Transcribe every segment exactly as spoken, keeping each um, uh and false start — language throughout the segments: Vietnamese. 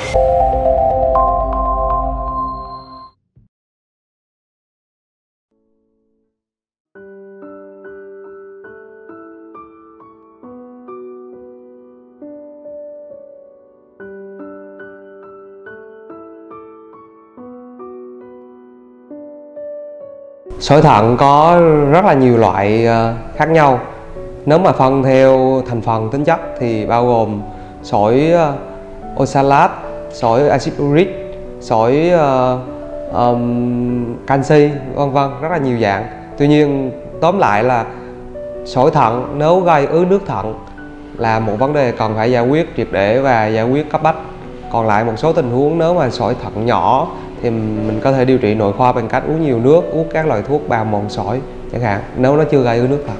Sỏi thận có rất là nhiều loại khác nhau. Nếu mà phân theo thành phần tính chất thì bao gồm sỏi oxalat, sỏi axit uric, sỏi uh, um, canxi, vân vân, rất là nhiều dạng. Tuy nhiên tóm lại là sỏi thận nếu gây ứ nước thận là một vấn đề cần phải giải quyết triệt để và giải quyết cấp bách. Còn lại một số tình huống nếu mà sỏi thận nhỏ thì mình có thể điều trị nội khoa bằng cách uống nhiều nước, uống các loại thuốc bào mòn sỏi chẳng hạn, nếu nó chưa gây ứ nước thận.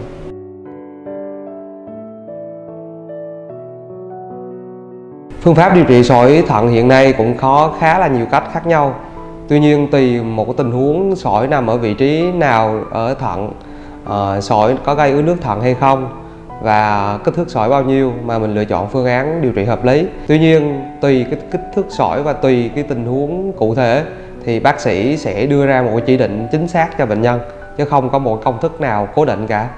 Phương pháp điều trị sỏi thận hiện nay cũng có khá là nhiều cách khác nhau. Tuy nhiên tùy một cái tình huống sỏi nằm ở vị trí nào ở thận, uh, sỏi có gây ứ nước thận hay không và kích thước sỏi bao nhiêu mà mình lựa chọn phương án điều trị hợp lý. Tuy nhiên tùy cái kích thước sỏi và tùy cái tình huống cụ thể thì bác sĩ sẽ đưa ra một chỉ định chính xác cho bệnh nhân, chứ không có một công thức nào cố định cả.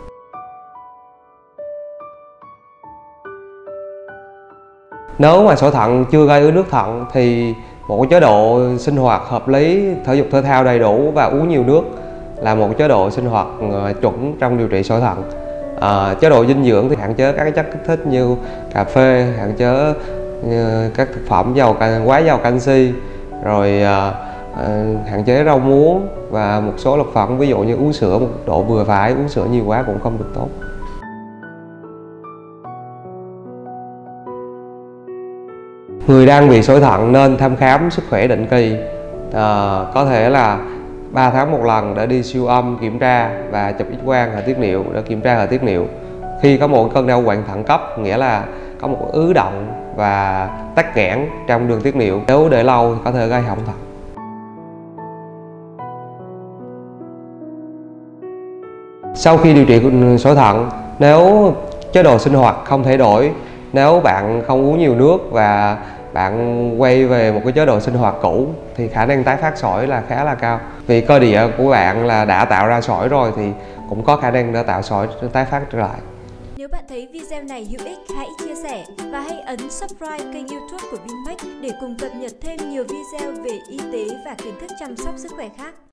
Nếu mà sỏi thận chưa gây ứ nước thận thì một cái chế độ sinh hoạt hợp lý, thể dục thể thao đầy đủ và uống nhiều nước là một chế độ sinh hoạt chuẩn trong điều trị sỏi thận. À, chế độ dinh dưỡng thì hạn chế các chất kích thích như cà phê, hạn chế như các thực phẩm giàu quá giàu canxi, rồi à, à, hạn chế rau muống và một số thực phẩm ví dụ như uống sữa một độ vừa phải, uống sữa nhiều quá cũng không được tốt. Người đang bị sỏi thận nên thăm khám sức khỏe định kỳ, à, có thể là ba tháng một lần để đi siêu âm kiểm tra và chụp X quang hệ tiết niệu để kiểm tra hệ tiết niệu. Khi có một cơn đau quặn thận cấp, nghĩa là có một ứ động và tắc nghẽn trong đường tiết niệu, nếu để lâu thì có thể gây hỏng thận. Sau khi điều trị sỏi thận, nếu chế độ sinh hoạt không thể đổi, nếu bạn không uống nhiều nước và bạn quay về một cái chế độ sinh hoạt cũ thì khả năng tái phát sỏi là khá là cao. Vì cơ địa của bạn là đã tạo ra sỏi rồi thì cũng có khả năng để tạo sỏi tái phát trở lại. Nếu bạn thấy video này hữu ích, hãy chia sẻ và hãy ấn subscribe kênh YouTube của Vinmec để cùng cập nhật thêm nhiều video về y tế và kiến thức chăm sóc sức khỏe khác.